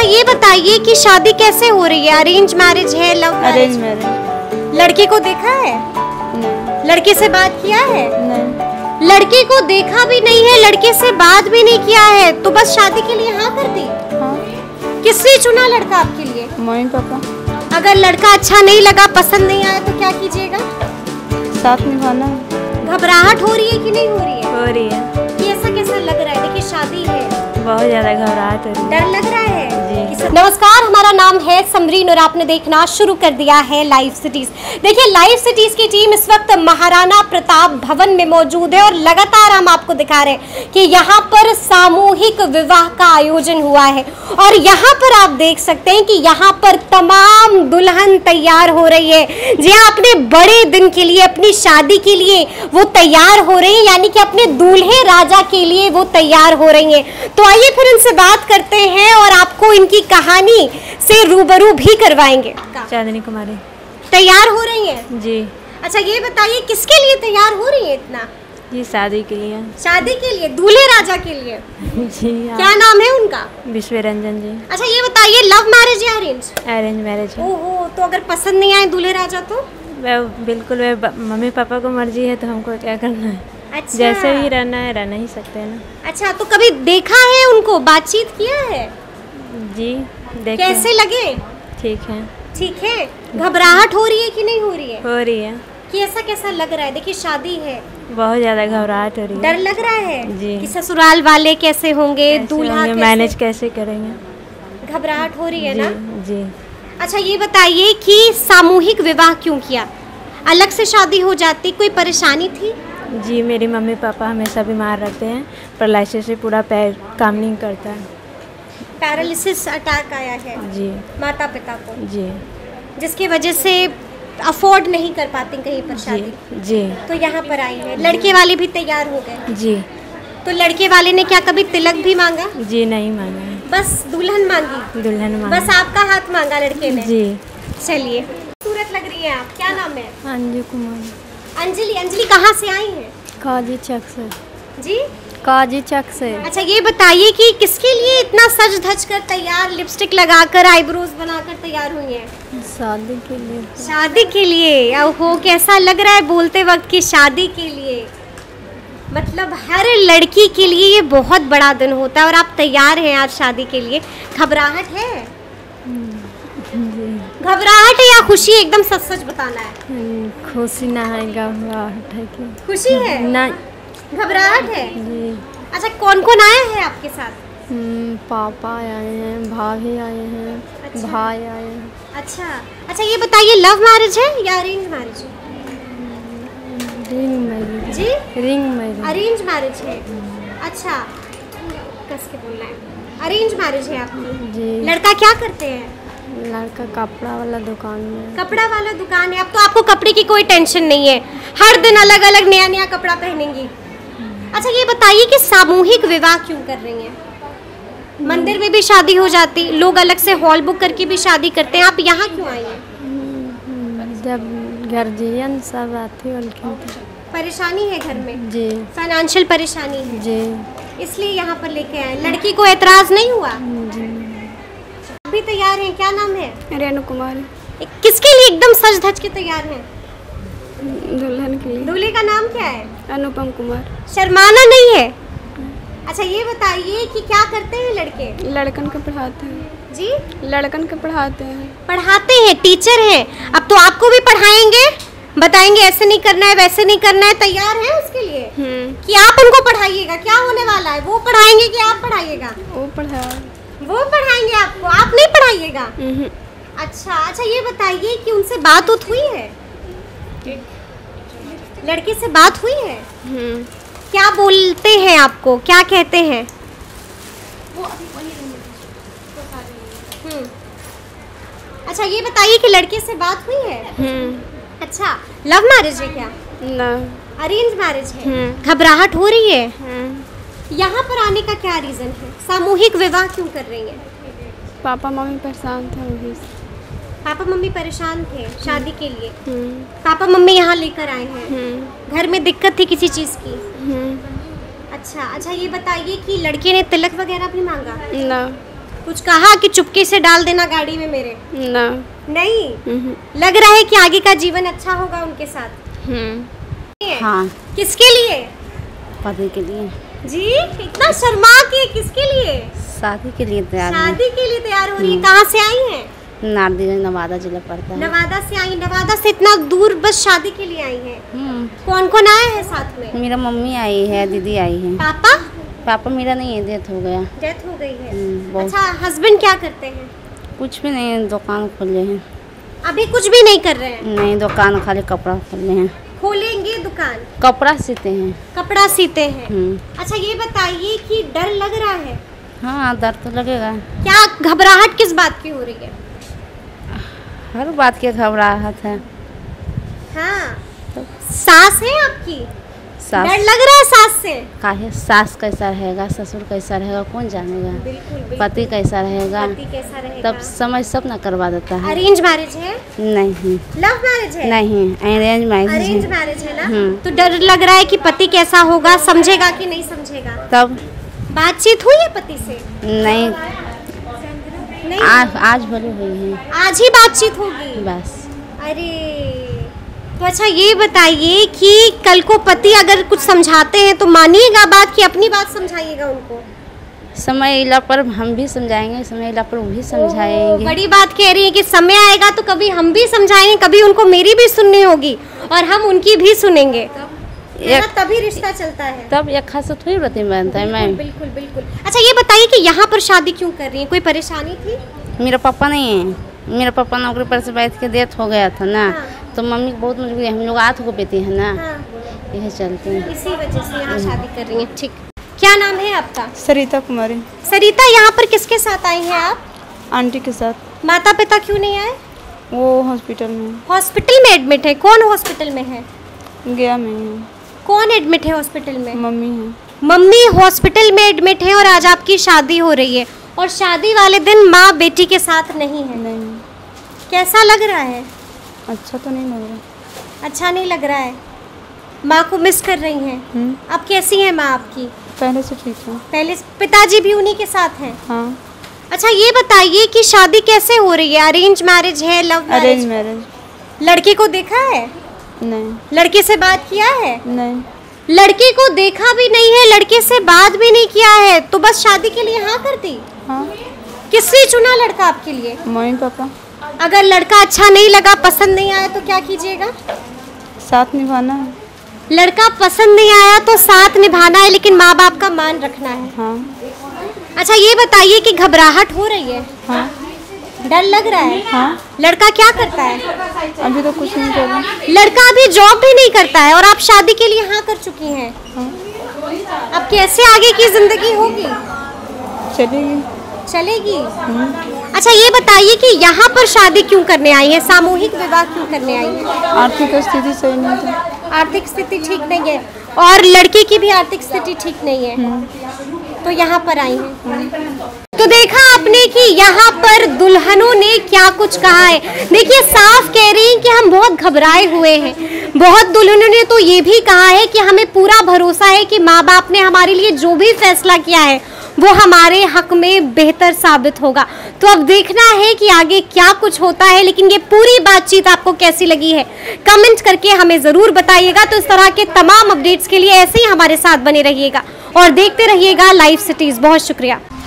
ये बताइए कि शादी कैसे हो रही है? अरेंज मैरिज है, लव अरेंज मैरिज? मैरिज। लड़के को देखा है? नहीं। लड़के से बात किया है? नहीं। लड़के को देखा भी नहीं है, लड़के से बात भी नहीं किया है, तो बस शादी के लिए हाँ कर दी? हाँ। किसने चुना लड़का आपके लिए? Mummy papa. अगर लड़का अच्छा नहीं लगा, पसंद नहीं आया तो क्या कीजिएगा? साथ निभाना। घबराहट हो रही है कि नहीं हो रही है? हो रही है। ये ऐसा कैसा लग रहा है? देखिए शादी है, बहुत ज्यादा घबराहट हो रही है। डर लग रहा है जी। नमस्कार, हमारा नाम है समरीन और आपने देखना शुरू कर दिया है लाइव सिटीज। देखिए लाइव सिटीज की टीम इस वक्त महाराणा प्रताप भवन में मौजूद है और लगातार हम आपको दिखा रहे हैं कि यहाँ पर सामूहिक विवाह का आयोजन हुआ है और यहाँ पर आप देख सकते हैं कि यहाँ पर तमाम दुल्हन तैयार हो रही है। जी हाँ, अपने बड़े दिन के लिए, अपनी शादी के लिए वो तैयार हो रही है, यानी कि अपने दूल्हे राजा के लिए वो तैयार हो रही हैं। तो आइए फिर इनसे बात करते हैं और आपको इनकी कहानी से रूबरू भी करवाएंगे। चांदनी कुमारी। तैयार हो रही हैं? जी। अच्छा ये बताइए किसके लिए तैयार हो रही है इतना? जी शादी के लिए। शादी के लिए, दूल्हे राजा के लिए? जी। क्या नाम है उनका? विश्वरंजन जी। अच्छा ये बताइए लव मैरिज या अरेंज? अरेंज मैरिज है। ओहो, तो अगर पसंद नहीं आए दूल्हे राजा तो? वह बिल्कुल वह मम्मी पापा को मर्जी है तो हमको क्या करना है। अच्छा। जैसे ही रहना है रहना ही सकते हैं ना। अच्छा तो कभी देखा है उनको, बातचीत किया है? जी देखिए। कैसे लगे? ठीक है। ठीक है। घबराहट हो रही है कि नहीं हो रही है? हो रही है। कि ऐसा कैसा लग रहा है? देखिए शादी है, बहुत ज्यादा घबराहट हो रही है। डर लग रहा है जी। कि ससुराल वाले कैसे होंगे, दूल्हा कैसे? मैनेज कैसे करेंगे? घबराहट हो रही है जी, ना? जी। अच्छा ये बताइए कि सामूहिक विवाह क्यों किया? अलग से शादी हो जाती, कोई परेशानी थी? जी मेरी मम्मी पापा हमेशा बीमार रहते हैं, पैरालिसिस से पूरा पैर काम नहीं करता है। पैरालिसिस अटैक आया है जी। माता पिता को, जी। जिसकी वजह से अफोर्ड नहीं कर पाती कहीं पर शादी। जी। जी। तो यहाँ पर आई है। लड़के वाले भी तैयार हो गए? जी। तो लड़के वाले ने क्या कभी तिलक भी मांगा? जी नहीं मांगा है। बस दुल्हन मांगी? दुल्हन मांगा। बस आपका हाथ मांगा लड़के ने? जी। चलिए, खूबसूरत लग रही है आप। क्या नाम है? अंजू कुमारी। अंजलि। अंजलि कहाँ से आई हैं? काजी चक से। जी? काजी चक से। अच्छा ये बताइए कि किसके लिए इतना सज धज कर तैयार, लिपस्टिक लगाकर, आईब्रोज बनाकर तैयार हुई हैं? शादी के लिए। शादी के लिए? ओहो, कैसा लग रहा है बोलते वक्त कि शादी के लिए? मतलब हर लड़की के लिए ये बहुत बड़ा दिन होता है और आप तैयार हैं आज शादी के लिए। घबराहट है? घबराहट है या खुशी? एकदम सच सच बताना है। खुशी ना है, घबराहट है कि? खुशी है ना। घबराहट है? जी। अच्छा कौन कौन आया है आपके साथ? पापा आए हैं, भाभी आए हैं। अच्छा। भाई आए हैं। अच्छा। अच्छा ये बताइए लव मैरिज है या अरेंज मैरिज है? Ring marriage. जी? Ring marriage. अरेंज मैरिज है। अच्छा, कस के बोलना है। अरेंज मैरिज है आपकी? जी। लड़का क्या करते हैं? लड़का कपड़ा वाला दुकान में। कपड़ा वाला दुकान है। अब तो आपको कपड़े की कोई टेंशन नहीं है, हर दिन अलग अलग नया नया कपड़ा पहनेंगी। अच्छा ये बताइए कि सामूहिक विवाह क्यों कर रही हैं? मंदिर में भी शादी हो जाती, लोग अलग से हॉल बुक करके भी शादी करते हैं, आप यहाँ क्यों आई हैं? जब गार्जियन सब आते उनकी परेशानी है घर में? जी। फाइनेंशियल परेशानी है? जी। इसलिए यहाँ पर लेके आए। लड़की को एतराज नहीं हुआ? जी। भी तैयार हैं? क्या नाम है? रेणु कुमारी। किसके लिए एकदम सज धज के तैयार हैं? दुल्हन के लिए। दूल्हे का नाम क्या है? अनुपम कुमार। शर्माना नहीं है? अच्छा ये बताइए कि क्या करते हैं लड़के? लड़कन को पढ़ाते हैं। जी? लड़कन को पढ़ाते हैं। पढ़ाते हैं, टीचर हैं। अब तो आपको भी पढ़ाएंगे, बताएंगे ऐसे नहीं करना है, वैसे नहीं करना है। तैयार हैं उसके लिए कि आप उनको पढ़ाइएगा? क्या होने वाला है? वो पढ़ाएंगे कि आप पढ़ाइएगा? वो पढ़ाएंगे आपको, आप नहीं पढ़ाइएगा? अच्छा। अच्छा ये बताइए कि उनसे बात उत हुई है? लड़के से बात हुई है? क्या बोलते हैं आपको, क्या कहते हैं? अच्छा ये बताइए कि लड़के से बात हुई है? अच्छा, लव मैरिज है क्या? ना। अरेंज मैरिज है? घबराहट हो रही है? यहाँ पर आने का क्या रीजन है? सामूहिक विवाह क्यों कर रही हैं? पापा मम्मी परेशान थे वही से। पापा मम्मी परेशान थे शादी के लिए? पापा मम्मी यहाँ लेकर आए हैं। घर में दिक्कत थी किसी चीज़ की? हम्म। अच्छा। अच्छा ये बताइए कि लड़के ने तिलक वगैरह भी मांगा? ना। कुछ कहा कि चुपके से डाल देना गाड़ी में मेरे? ना। नहीं। लग रहा है कि आगे का जीवन अच्छा होगा उनके साथ। हाँ। किसके लिए? पति के लिए। जी इतना शर्मा के, किसके लिए? शादी के लिए तैयार हैं। शादी के लिए तैयार हो रही है। कहाँ से आई हैं? नारदीगंज नवादा जिला पड़ता है। नवादा से आई। नवादा से इतना दूर बस शादी के लिए आई हैं? कौन कौन आया है साथ में? मेरा मम्मी आई है, दीदी आई है। पापा? पापा मेरा नहीं है, डेथ हो गया। डेथ हो गई है। अच्छा, हस्बैंड क्या करते हैं? कुछ भी नहीं, दुकान खोले हैं। अभी कुछ भी नहीं कर रहे हैं? नहीं, दुकान खाली कपड़ा खोले हैं। खोलेंगे दुकान? कपड़ा सीते हैं। कपड़ा सीते हैं। अच्छा ये बताइए कि डर लग रहा है? हाँ, डर तो लगेगा। क्या घबराहट किस बात की हो रही है? हर बात की घबराहट है। हाँ। सास है आपकी? सास। डर लग रहा है सास से? काहे? सास कैसा रहेगा, ससुर कैसा रहेगा, कौन जानेगा? बिल्कुल। पति कैसा रहेगा? पति कैसा रहेगा? तब समझ सब ना करवा देता है। अरेंज मैरिज है? नहीं। लव मैरिज है? नहीं, अरेंज मैरिज है। अरेंज मैरिज है ना? तो डर लग रहा है कि पति कैसा होगा, समझेगा कि नहीं समझेगा? तब बातचीत हुई है पति से? नहीं, नहीं। आज भले हुई है। आज ही बातचीत होगी बस। अरे तो अच्छा ये बताइए कि कल को पति अगर कुछ समझाते हैं तो मानिएगा बात कि अपनी बात समझाइएगा उनको? समय इला पर हम भी समझाएंगे, समय इला पर वो भी समझाएंगे। बड़ी बात कह रही है कि समय आएगा तो कभी हम भी समझाएंगे, कभी उनको मेरी भी सुननी होगी और हम उनकी भी सुनेंगे। तभी रिश्ता चलता है। तब एक खास थोड़ी रहती बनता है। मैं बिल्कुल बिल्कुल। अच्छा ये बताइए कि यहाँ पर शादी क्यों कर रही है? कोई परेशानी थी? मेरा पापा नहीं है, मेरा पापा नौकरी पर से बैठ के डेथ हो गया था ना। हाँ। तो मम्मी को बहुत मजबूरी है, हम लोग आठ को बेटी है ना। हाँ। यही चलते हैं, इसी वजह से यहाँ शादी कर रही है। ठीक, क्या नाम है आपका? सरिता कुमारी। सरिता, यहाँ पर किसके साथ आई हैं आप? आंटी के साथ। माता पिता क्यों नहीं आए? वो हॉस्पिटल में। हॉस्पिटल में एडमिट है? कौन हॉस्पिटल में है? गया में है। कौन एडमिट है हॉस्पिटल में? मम्मी है। मम्मी हॉस्पिटल में एडमिट है और आज आपकी शादी हो रही है और शादी वाले दिन माँ बेटी के साथ नहीं है। नहीं। कैसा लग रहा है? अच्छा तो नहीं लग रहा। अच्छा नहीं लग रहा है। माँ को मिस कर रही हैं? अब कैसी है माँ आपकी? पहले से ठीक है। पहले पिताजी भी उन्हीं के साथ हैं? हाँ। अच्छा ये बताइए कि शादी कैसे हो रही है? अरेंज मैरिज है, लव मैरिज? Arrange marriage. लड़के को देखा है? नहीं। लड़के से बात किया है? नहीं। लड़के को देखा भी नहीं है, लड़के से बात भी नहीं किया है, तो बस शादी के लिए हाँ कर दी? हाँ। किसने चुना लड़का आपके लिए? Mummy papa. अगर लड़का अच्छा नहीं लगा, पसंद नहीं आया तो क्या कीजिएगा? साथ निभाना है। लड़का पसंद नहीं आया तो साथ निभाना है, लेकिन माँ बाप का मान रखना है। हाँ। अच्छा ये बताइए कि घबराहट हो रही है? हाँ। डर लग रहा है? हाँ। लड़का क्या करता है? अभी तो कुछ नहीं कर रहा। लड़का अभी जॉब भी नहीं करता है और आप शादी के लिए हाँ कर चुकी हैं। हाँ। अब कैसे आगे की जिंदगी होगी? चलेगी। चलेगी। अच्छा ये बताइए कि यहाँ पर शादी क्यों करने आई है? सामूहिक विवाह क्यों करने आई है? आर्थिक स्थिति सही नहीं थी। आर्थिक स्थिति ठीक नहीं है और लड़के की भी आर्थिक स्थिति ठीक नहीं है, तो यहाँ पर आई हैं। तो देखा आपने कि यहाँ पर दुल्हनों ने क्या कुछ कहा है। देखिए साफ कह रही हैं कि हम बहुत घबराए हुए हैं। बहुत दुल्हनों ने तो ये भी कहा है कि हमें पूरा भरोसा है कि माँ बाप ने हमारे लिए जो भी फैसला किया है वो हमारे हक में बेहतर साबित होगा। तो अब देखना है कि आगे क्या कुछ होता है, लेकिन ये पूरी बातचीत आपको कैसी लगी है कमेंट करके हमें ज़रूर बताइएगा। तो इस तरह के तमाम अपडेट्स के लिए ऐसे ही हमारे साथ बने रहिएगा और देखते रहिएगा लाइव सिटीज़। बहुत शुक्रिया।